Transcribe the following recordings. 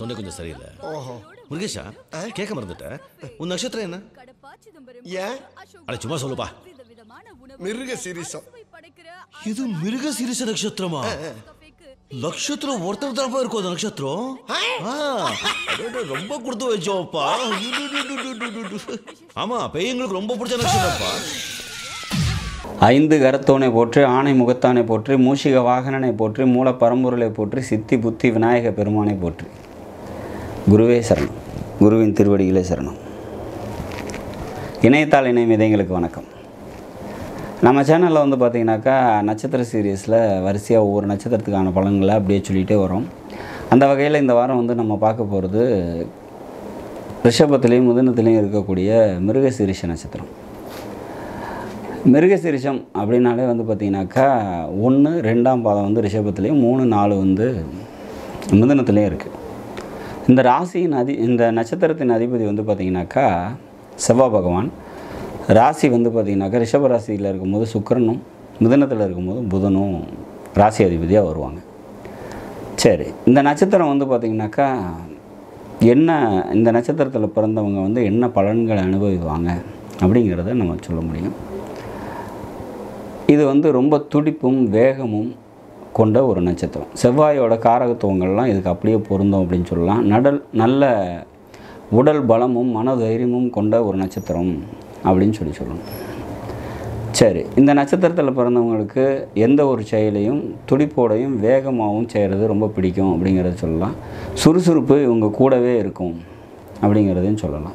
தொண்டை கொஞ்சம் சரியில்லை. முருகேஷா, கேட்க மறந்துட்டேன். உன் நட்சத்திரம் என்ன? ஏன்? அட சும்மா சொல்லுப்பா. மிருக சீரிசம். இது மிருக சீரிச நட்சத்திரமா? நட்சத்திரம் ஒருத்தர் தரப்பா இருக்கும் அந்த நட்சத்திரம். ரொம்ப கொடுத்து வச்சோப்பா. ஆமா, பெய்யங்களுக்கு ரொம்ப பிடிச்ச நட்சத்திரப்பா. ஐந்து கரத்தோனை போற்றி, ஆணை முகத்தானை போற்றி, மூஷிக வாகனனை போற்றி, மூல பரம்பொருளை போற்றி, சித்தி புத்தி விநாயக பெருமானை போற்றி. குருவே சரணம். குருவின் திருவடிகளே சரணம். இணையத்தால் இணையம் இதயங்களுக்கு வணக்கம். நம்ம சேனலில் வந்து பார்த்திங்கனாக்கா நட்சத்திர சீரியஸில் வரிசையாக ஒவ்வொரு நட்சத்திரத்துக்கான பலன்களை அப்படியே சொல்லிகிட்டே வரோம். அந்த வகையில் இந்த வாரம் வந்து நம்ம பார்க்க போகிறது ரிஷபத்திலையும் மிதுனத்திலையும் இருக்கக்கூடிய மிருகசீரிஷ நட்சத்திரம். மிருகசீரிஷம் அப்படின்னாலே வந்து பார்த்திங்கனாக்கா 1, 2ஆம் பாதம் வந்து ரிஷபத்துலேயும் 3, 4 வந்து மிதுனத்துலேயும் இருக்குது. இந்த ராசியின் இந்த நட்சத்திரத்தின் அதிபதி வந்து பார்த்திங்கனாக்கா செவ்வாய் பகவான். ராசி வந்து பார்த்திங்கனாக்கா ரிஷப ராசியில் இருக்கும்போது சுக்கிரனும், மிதுனத்தில் இருக்கும்போது புதனும் ராசி அதிபதியாக வருவாங்க. சரி, இந்த நட்சத்திரம் வந்து பார்த்திங்கனாக்கா என்ன, இந்த நட்சத்திரத்தில் பிறந்தவங்க வந்து என்ன பலன்களை அனுபவிப்பாங்க அப்படிங்கிறத நம்ம சொல்ல முடியும். இது வந்து ரொம்ப துடிப்பும் வேகமும் கொண்ட ஒரு நட்சத்திரம். செவ்வாயோட காரகத்துவங்கள்லாம் இதுக்கு அப்படியே பொருந்தும் அப்படின்னு சொல்லலாம். நல்ல உடல் பலமும் மனதைரியமும் கொண்ட ஒரு நட்சத்திரம் அப்படின்னு சொல்லணும். சரி, இந்த நட்சத்திரத்தில் பிறந்தவங்களுக்கு எந்த ஒரு செயலையும் துடிப்போடையும் வேகமாகவும் செய்கிறது ரொம்ப பிடிக்கும் அப்படிங்கிறத சொல்லலாம். சுறுசுறுப்பு இவங்க கூடவே இருக்கும் அப்படிங்கிறதையும் சொல்லலாம்.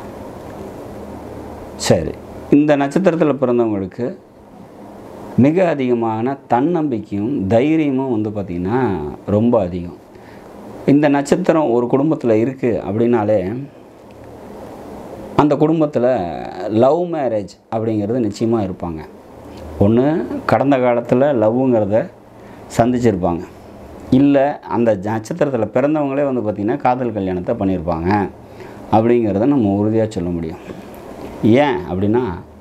சரி, இந்த நட்சத்திரத்தில் பிறந்தவங்களுக்கு மிக அதிகமான தன்னம்பிக்கையும் தைரியமும் வந்து பார்த்திங்கன்னா ரொம்ப அதிகம். இந்த நட்சத்திரம் ஒரு குடும்பத்தில் இருக்குது அப்படின்னாலே அந்த குடும்பத்தில் லவ் மேரேஜ் அப்படிங்கிறது நிச்சயமாக இருப்பாங்க. ஒன்று கடந்த காலத்தில் லவ்வுங்கிறத சந்திச்சிருப்பாங்க, இல்லை அந்த நட்சத்திரத்தில் பிறந்தவங்களே வந்து பார்த்திங்கன்னா காதல் கல்யாணத்தை பண்ணியிருப்பாங்க அப்படிங்கிறத நம்ம உறுதியாக சொல்ல முடியும். ஏன் அப்படின்னா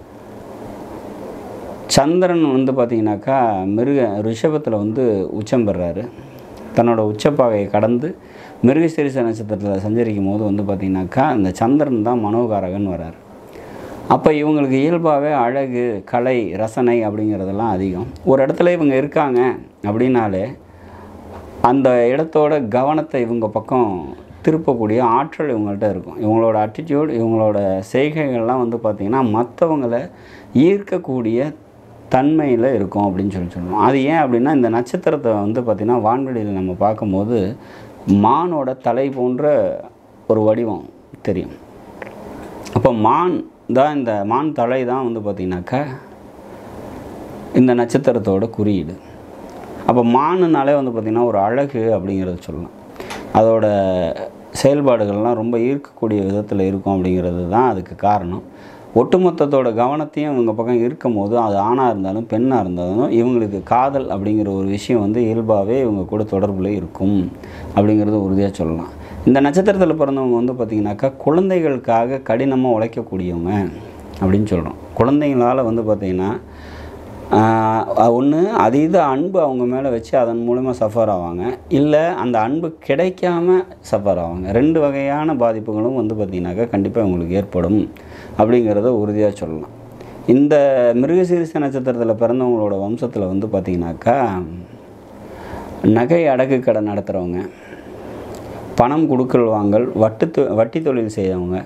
சந்திரன் வந்து பார்த்திங்கனாக்கா ரிஷபத்தில் வந்து உச்சம் பெறாரு. தன்னோட உச்சப்பாகையை கடந்து மிருகசீரிஷ நட்சத்திரத்தில் சஞ்சரிக்கும் போது வந்து பார்த்திங்கனாக்கா அந்த சந்திரன் தான் மனோகாரகன் வரார். அப்போ இவங்களுக்கு இயல்பாகவே அழகு, கலை, ரசனை அப்படிங்கிறதெல்லாம் அதிகம். ஒரு இடத்துல இவங்க இருக்காங்க அப்படின்னாலே அந்த இடத்தோட கவனத்தை இவங்க பக்கம் திருப்பக்கூடிய ஆற்றல் இவங்கள்ட்ட இருக்கும். இவங்களோட அட்டிடியூட், இவங்களோட செய்கைகள்லாம் வந்து பார்த்திங்கன்னா மற்றவங்களை ஈர்க்கக்கூடிய தன்மையில் இருக்கும் அப்படின்னு சொல்லணும். அது ஏன் அப்படின்னா இந்த நட்சத்திரத்தை வந்து பார்த்திங்கன்னா வான்வெளியில் நம்ம பார்க்கும்போது மானோட தலை போன்ற ஒரு வடிவம் தெரியும். அப்போ மான் தான், இந்த மான் தலை தான் வந்து பார்த்திங்கனாக்கா இந்த நட்சத்திரத்தோட குறியீடு. அப்போ மானுனாலே வந்து பார்த்திங்கன்னா ஒரு அழகு அப்படிங்கிறத சொல்லலாம். அதோட செயல்பாடுகள்லாம் ரொம்ப ஈர்க்கக்கூடிய விதத்தில் இருக்கும் அப்படிங்கிறது தான் அதுக்கு காரணம். ஒட்டுமொத்தத்தோட கவனத்தையும் இவங்க பக்கம் இருக்கும் போது அது ஆணாக இருந்தாலும் பெண்ணாக இருந்தாலும் இவங்களுக்கு காதல் அப்படிங்கிற ஒரு விஷயம் வந்து இயல்பாகவே இவங்க கூட தொடர்பில் இருக்கும் அப்படிங்கிறது உறுதியாக சொல்லலாம். இந்த நட்சத்திரத்தில் பிறந்தவங்க வந்து பார்த்திங்கனாக்கா குழந்தைகளுக்காக கடினமாக உழைக்கக்கூடியவங்க அப்படின்னு சொல்கிறோம். குழந்தைங்களால் வந்து பார்த்திங்கன்னா ஒன்று அதீத அன்பு அவங்க மேலே வச்சு அதன் மூலமாக சஃபர் ஆவாங்க, இல்லை அந்த அன்பு கிடைக்காம சஃபர் ஆவாங்க. 2 வகையான பாதிப்புகளும் வந்து பார்த்திங்கனாக்கா கண்டிப்பாக அவங்களுக்கு ஏற்படும் அப்படிங்கிறத உறுதியாக சொல்லலாம். இந்த மிருகசீரிஷ நட்சத்திரத்தில் பிறந்தவங்களோட வம்சத்தில் வந்து பார்த்திங்கனாக்கா நகை அடகு கடை நடத்துகிறவங்க, பணம் கொடுக்கல் வாங்கல், வட்டி தொழில் செய்கிறவங்க,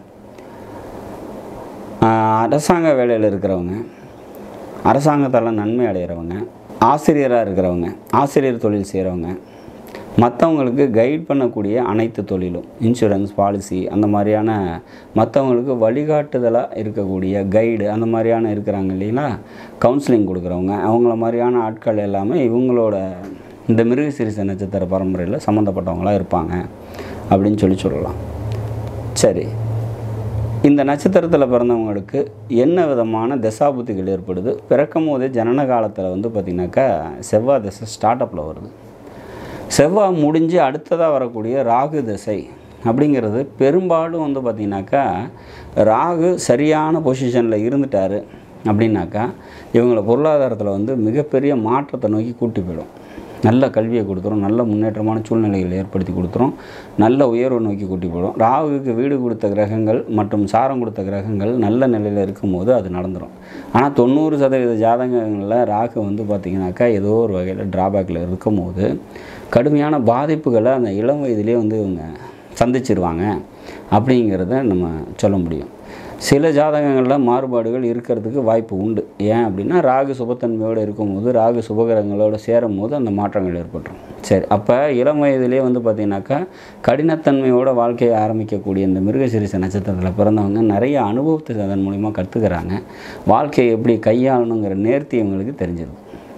அரசாங்க வேலையில் இருக்கிறவங்க, அரசாங்கத்தால் நன்மை அடைகிறவங்க, ஆசிரியராக இருக்கிறவங்க, ஆசிரியர் தொழில் செய்கிறவங்க, மற்றவங்களுக்கு கைட் பண்ணக்கூடிய அனைத்து தொழிலும், இன்சூரன்ஸ் பாலிசி அந்த மாதிரியான மற்றவங்களுக்கு வழிகாட்டுதலாக இருக்கக்கூடிய கைடு அந்த மாதிரியான இருக்கிறாங்க இல்லைங்களா, கவுன்சிலிங் கொடுக்குறவங்க, அவங்கள மாதிரியான ஆட்கள் எல்லாமே இவங்களோட இந்த மிருகசீரிஷ நட்சத்திர பரம்பரையில் சம்மந்தப்பட்டவங்களாக இருப்பாங்க அப்படின்னு சொல்லலாம். சரி, இந்த நட்சத்திரத்தில் பிறந்தவங்களுக்கு என்ன விதமான தசாபுத்திகள் ஏற்படுது? பிறக்கும் போதே ஜனன காலத்தில் வந்து பார்த்திங்கனாக்கா செவ்வாய் தசை ஸ்டார்ட் அப்பில் வருது. செவ்வாய் முடிஞ்சு அடுத்ததாக வரக்கூடிய ராகு தசை அப்படிங்கிறது பெரும்பாலும் வந்து பார்த்திங்கனாக்கா ராகு சரியான பொசிஷனில் இருந்துட்டார் அப்படின்னாக்கா இவங்களை பொருளாதாரத்தில் வந்து மிகப்பெரிய மாற்றத்தை நோக்கி கூட்டி போயிடும். நல்ல கல்வியை கொடுத்துரும், நல்ல முன்னேற்றமான சூழ்நிலைகளை ஏற்படுத்தி கொடுத்துரும், நல்ல உயர்வை நோக்கி கூட்டி போடும். ராகுவுக்கு வீடு கொடுத்த கிரகங்கள் மற்றும் சாரம் கொடுத்த கிரகங்கள் நல்ல நிலையில் இருக்கும்போது அது நடந்துடும். ஆனால் 90% ஜாதகங்களில் ராகு வந்து பார்த்திங்கனாக்கா ஏதோ ஒரு வகையில் ட்ராபேக்கில் இருக்கும்போது கடுமையான பாதிப்புகளை அந்த இளம் வயதிலே வந்து இவங்க சந்திச்சிருவாங்க அப்படிங்கிறத நம்ம சொல்ல முடியும். சில ஜாதகங்களில் மாறுபாடுகள் இருக்கிறதுக்கு வாய்ப்பு உண்டு. ஏன் அப்படின்னா ராகு சுபத்தன்மையோடு இருக்கும்போது, ராகு சுபகிரகங்களோடு சேரும் போது அந்த மாற்றங்கள் ஏற்பட்டுரும். சரி, அப்போ இளம் வயதிலே வந்து பார்த்திங்கனாக்கா கடினத்தன்மையோட வாழ்க்கையை ஆரம்பிக்கக்கூடிய இந்த மிருகசீரிஷ நட்சத்திரத்தில் பிறந்தவங்க நிறைய அனுபவத்தை அதன் மூலிமா கற்றுக்கிறாங்க. வாழ்க்கையை எப்படி கையாளணுங்கிற நேர்த்தி இவங்களுக்கு தெரிஞ்சிடும்.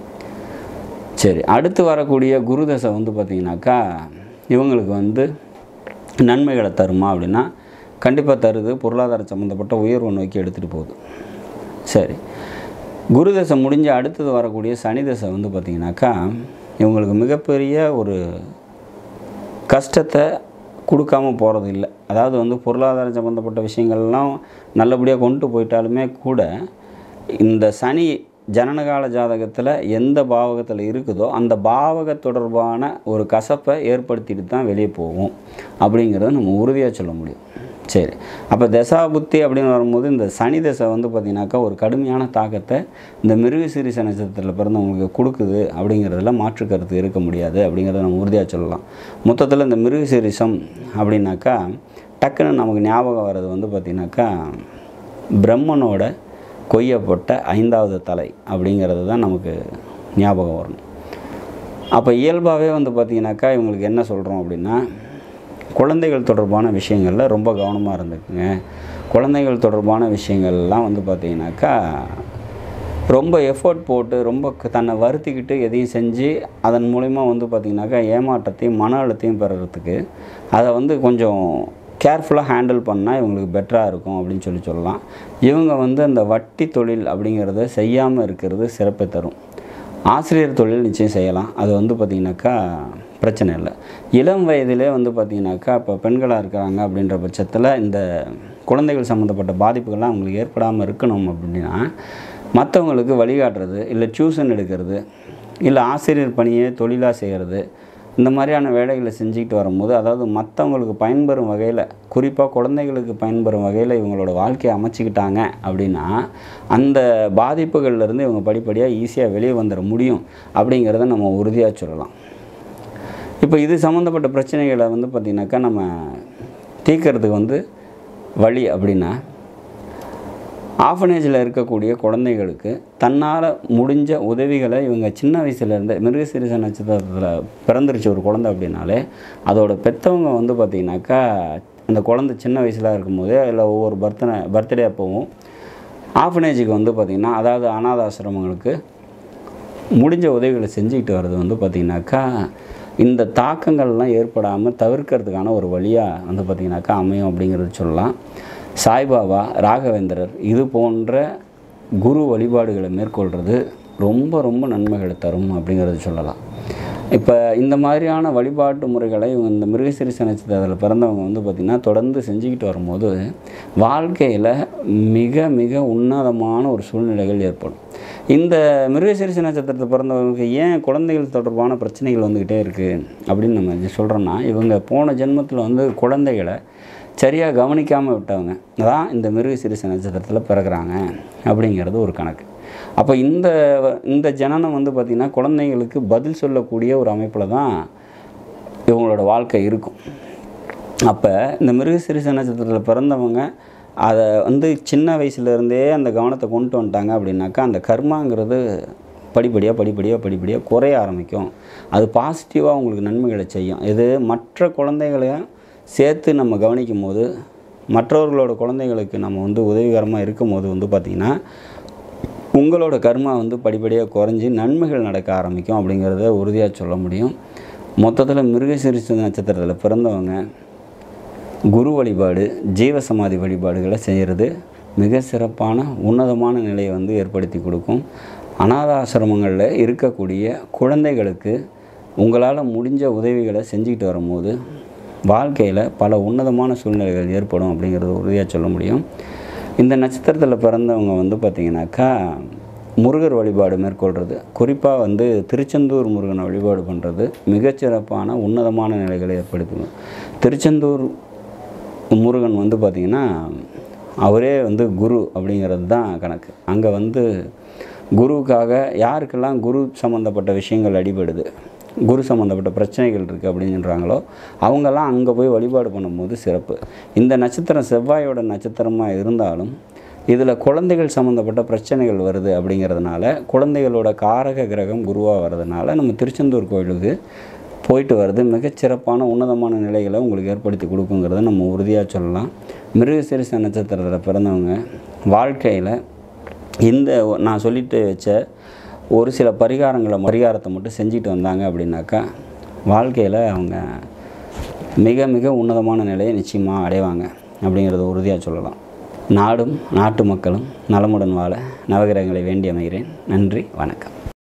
சரி, அடுத்து வரக்கூடிய குரு தசை வந்து பார்த்திங்கனாக்கா இவங்களுக்கு வந்து நன்மைகளை தருமா அப்படின்னா கண்டிப்பாக தருது. பொருளாதார சம்மந்தப்பட்ட உயர்வை நோக்கி எடுத்துகிட்டு போகுது. சரி, குரு தசை முடிஞ்ச அடுத்தது வரக்கூடிய சனி தசை வந்து பார்த்திங்கனாக்கா இவங்களுக்கு மிகப்பெரிய ஒரு கஷ்டத்தை கொடுக்காமல் போகிறது இல்லை. அதாவது வந்து பொருளாதார சம்மந்தப்பட்ட விஷயங்கள்லாம் நல்லபடியாக கொண்டு போயிட்டாலுமே கூட இந்த சனி ஜனனகால ஜாதகத்தில் எந்த பாவகத்தில் இருக்குதோ அந்த பாவக தொடர்பான ஒரு கசப்பை ஏற்படுத்திட்டு தான் வெளியே போகும் அப்படிங்கிறத நம்ம உறுதியாக சொல்ல முடியும். சரி, அப்போ தசா புத்தி அப்படின்னு வரும்போது இந்த சனி தசை வந்து பார்த்திங்கனாக்கா ஒரு கடுமையான தாக்கத்தை இந்த மிருகசீரிஷ நட்சத்திரத்தில் பிறந்தவங்களுக்கு கொடுக்குது அப்படிங்கிறதுல மாற்று கருத்து இருக்க முடியாது அப்படிங்கிறத நம்ம உறுதியாக சொல்லலாம். மொத்தத்தில் இந்த மிருகசீரிஷம் அப்படின்னாக்கா டக்குன்னு நமக்கு ஞாபகம் வர்றது வந்து பார்த்திங்கனாக்கா பிரம்மனோட கொய்யப்பட்ட 5வது தலை அப்படிங்கிறது தான் நமக்கு ஞாபகம் வரணும். அப்போ இயல்பாகவே வந்து பார்த்திங்கனாக்கா இவங்களுக்கு என்ன சொல்கிறோம் அப்படின்னா குழந்தைகள் தொடர்பான விஷயங்களில் ரொம்ப கவனமாக இருந்துக்குங்க. குழந்தைகள் தொடர்பான விஷயங்கள்லாம் வந்து பார்த்திங்கனாக்கா ரொம்ப எஃபோர்ட் போட்டு ரொம்ப தன்னை வருத்திக்கிட்டு எதையும் செஞ்சு அதன் மூலிமா வந்து பார்த்திங்கனாக்கா ஏமாற்றத்தையும் மன அழுத்தையும் பெறுறதுக்கு அதை வந்து கொஞ்சம் கேர்ஃபுல்லாக ஹேண்டில் பண்ணால் இவங்களுக்கு பெட்டராக இருக்கும் அப்படின்னு சொல்லலாம். இவங்க வந்து அந்த வட்டி தொழில் அப்படிங்கிறத செய்யாமல் இருக்கிறது சிறப்பை தரும். ஆசிரியர் தொழில் நிச்சயம் செய்யலாம், அது வந்து பார்த்திங்கனாக்கா பிரச்சனை இல்லை. இளம் வயதிலே வந்து பார்த்திங்கனாக்கா இப்போ பெண்களாக இருக்கிறாங்க அப்படின்ற பட்சத்தில் இந்த குழந்தைகள் சம்மந்தப்பட்ட பாதிப்புகள்லாம் அவங்களுக்கு ஏற்படாமல் இருக்கணும் அப்படின்னா மற்றவங்களுக்கு வழிகாட்டுறது, இல்லை டியூஷன் எடுக்கிறது, இல்லை ஆசிரியர் பணியை தொழிலாக செய்கிறது, இந்த மாதிரியான வேலைகளை செஞ்சுக்கிட்டு வரும்போது அதாவது மற்றவங்களுக்கு பயன்பெறும் வகையில், குறிப்பாக குழந்தைகளுக்கு பயன்பெறும் வகையில் இவங்களோட வாழ்க்கையை அமைச்சிக்கிட்டாங்க அப்படின்னா அந்த பாதிப்புகள்லேருந்து இவங்க படிப்படியாக ஈஸியாக வெளியே வந்துட முடியும் அப்படிங்கிறத நம்ம உறுதியாக சொல்லலாம். இப்போ இது சம்மந்தப்பட்ட பிரச்சனைகளை வந்து பார்த்திங்கனாக்கா நம்ம தீர்க்கறதுக்கு வந்து வழி அப்படின்னா ஆஃபனேஜில் இருக்கக்கூடிய குழந்தைகளுக்கு தன்னால் முடிஞ்ச உதவிகளை இவங்க சின்ன வயசுலேருந்து மிருகசீரிஷ நட்சத்திரத்தில் பிறந்துருச்சு ஒரு குழந்தை அப்படின்னாலே அதோட பெற்றவங்க வந்து பார்த்திங்கனாக்கா அந்த குழந்தை சின்ன வயசில் இருக்கும்போதே இல்லை ஒவ்வொரு பர்த்டே அப்போவும் ஆஃபனேஜுக்கு வந்து பார்த்திங்கன்னா அதாவது அனாதாசிரமங்களுக்கு முடிஞ்ச உதவிகளை செஞ்சுக்கிட்டு வர்றது வந்து பார்த்திங்கனாக்கா இந்த தாக்கங்கள்லாம் ஏற்படாமல் தவிர்க்கிறதுக்கான ஒரு வழியாக வந்து பார்த்திங்கனாக்கா அமையும் அப்படிங்கிறது சொல்லலாம். சாய்பாபா, ராகவேந்திரர் இது போன்ற குரு வழிபாடுகளை மேற்கொள்கிறது ரொம்ப ரொம்ப நன்மைகளை தரும் அப்படிங்கிறது சொல்லலாம். இப்போ இந்த மாதிரியான வழிபாட்டு முறைகளை இவங்க இந்த மிருகசீரிஷ நட்சத்திரத்தில் பிறந்தவங்க வந்து பார்த்திங்கன்னா தொடர்ந்து செஞ்சுக்கிட்டு வரும்போது வாழ்க்கையில் மிக மிக உன்னதமான ஒரு சூழ்நிலைகள் ஏற்படும். இந்த மிருகசீரிஷ நட்சத்திரத்தில் பிறந்தவங்களுக்கு ஏன் குழந்தைகள் தொடர்பான பிரச்சனைகள் வந்துக்கிட்டே இருக்குது அப்படின்னு நம்ம சொல்கிறோன்னா இவங்க போன ஜென்மத்தில் வந்து குழந்தைகளை சரியாக கவனிக்காமல் விட்டவங்க தான் இந்த மிருகசீரிஷ நட்சத்திரத்தில் பிறகுறாங்க அப்படிங்கிறது ஒரு கணக்கு. அப்போ இந்த ஜனனம் வந்து பார்த்திங்கன்னா குழந்தைங்களுக்கு பதில் சொல்லக்கூடிய ஒரு அமைப்பில் தான் இவங்களோட வாழ்க்கை இருக்கும். அப்போ இந்த மிருகசீரிஷ நட்சத்திரத்தில் பிறந்தவங்க அதை வந்து சின்ன வயசுலேருந்தே அந்த கவனத்தை கொண்டு வந்துட்டாங்க அப்படின்னாக்கா அந்த கர்மாங்கிறது படிப்படியாக குறைய ஆரம்பிக்கும். அது பாசிட்டிவாக உங்களுக்கு நன்மைகளை செய்யும். இது மற்ற குழந்தைகளையும் சேர்த்து நம்ம கவனிக்கும் போது மற்றவர்களோட குழந்தைகளுக்கு நம்ம வந்து உதவிகரமாக இருக்கும் போது வந்து பார்த்திங்கன்னா உங்களோட கர்மா வந்து படிப்படியாக குறைஞ்சி நன்மைகள் நடக்க ஆரம்பிக்கும் அப்படிங்கிறத உறுதியாக சொல்ல முடியும். மொத்தத்தில் மிருகசீரிஷ நட்சத்திரத்தில் பிறந்தவங்க குரு வழிபாடு, ஜீவசமாதி வழிபாடுகளை செய்கிறது மிக சிறப்பான உன்னதமான நிலையை வந்து ஏற்படுத்தி கொடுக்கும். அனாதாசிரமங்களில் இருக்கக்கூடிய குழந்தைகளுக்கு உங்களால் முடிஞ்ச உதவிகளை செஞ்சுக்கிட்டு வரும்போது வாழ்க்கையில் பல உன்னதமான சூழ்நிலைகள் ஏற்படும் அப்படிங்கிறது உறுதியாக சொல்ல முடியும். இந்த நட்சத்திரத்தில் பிறந்தவங்க வந்து பார்த்திங்கனாக்கா முருகர் வழிபாடு மேற்கொள்கிறது, குறிப்பாக வந்து திருச்செந்தூர் முருகனை வழிபாடு பண்ணுறது மிகச்சிறப்பான உன்னதமான நிலைகளை ஏற்படுத்தணும். திருச்செந்தூர் முருகன் வந்து பார்த்திங்கன்னா அவரே வந்து குரு அப்படிங்கிறது தான் கணக்கு. அங்கே வந்து குருவுக்காக யாருக்கெல்லாம் குரு சம்மந்தப்பட்ட விஷயங்கள் அடிபடுது, குரு சம்மந்தப்பட்ட பிரச்சனைகள் இருக்குது அப்படின்னு சொல்கிறாங்களோ அவங்கெல்லாம் அங்கே போய் வழிபாடு பண்ணும்போது சிறப்பு. இந்த நட்சத்திரம் செவ்வாயோட நட்சத்திரமாக இருந்தாலும் இதில் குழந்தைகள் சம்மந்தப்பட்ட பிரச்சனைகள் வருது அப்படிங்கிறதுனால, குழந்தைகளோட காரக கிரகம் குருவாக வர்றதுனால நம்ம திருச்செந்தூர் கோயிலுக்கு போயிட்டு வர்றது மிகச்சிறப்பான உன்னதமான நிலைகளை உங்களுக்கு ஏற்படுத்தி கொடுக்குங்கிறத நம்ம உறுதியாக சொல்லலாம். மிருகசீரிஷ நட்சத்திரத்தில் பிறந்தவங்க வாழ்க்கையில் இந்த நான் சொல்லிட்டு வச்ச ஒரு சில பரிகாரத்தை மட்டும் செஞ்சுட்டு வந்தாங்க அப்படின்னாக்கா வாழ்க்கையில் அவங்க மிக மிக உன்னதமான நிலையை நிச்சயமாக அடைவாங்க அப்படிங்கிறத உறுதியாக சொல்லலாம். நாடும் நாட்டு மக்களும் நலமுடன் வாழ நவகிரகங்களை வேண்டி அமைகிறேன். நன்றி, வணக்கம்.